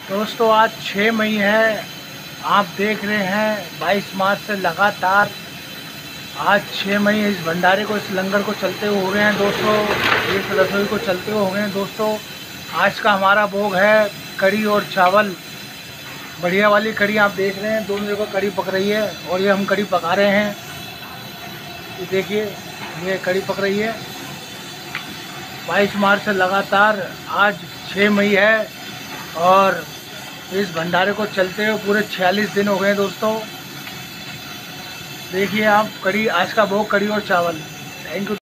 दोस्तों आज 6 मई है। आप देख रहे हैं 22 मार्च से लगातार आज 6 मई इस भंडारे को, इस लंगर को चलते हुए हो गए हैं दोस्तों। इस रसोई को चलते हुए हो गए हैं दोस्तों। आज का हमारा भोग है कढ़ी और चावल, बढ़िया वाली कढ़ी। आप देख रहे हैं दोनों जगह कढ़ी पक रही है और ये हम कढ़ी पका रहे हैं। ये देखिए, ये कढ़ी पक रही है। 22 मार्च से लगातार आज 6 मई है और इस भंडारे को चलते हुए पूरे 46 दिन हो गए दोस्तों। देखिए आप, कढ़ी, आज का भोग कढ़ी और चावल। Thank you.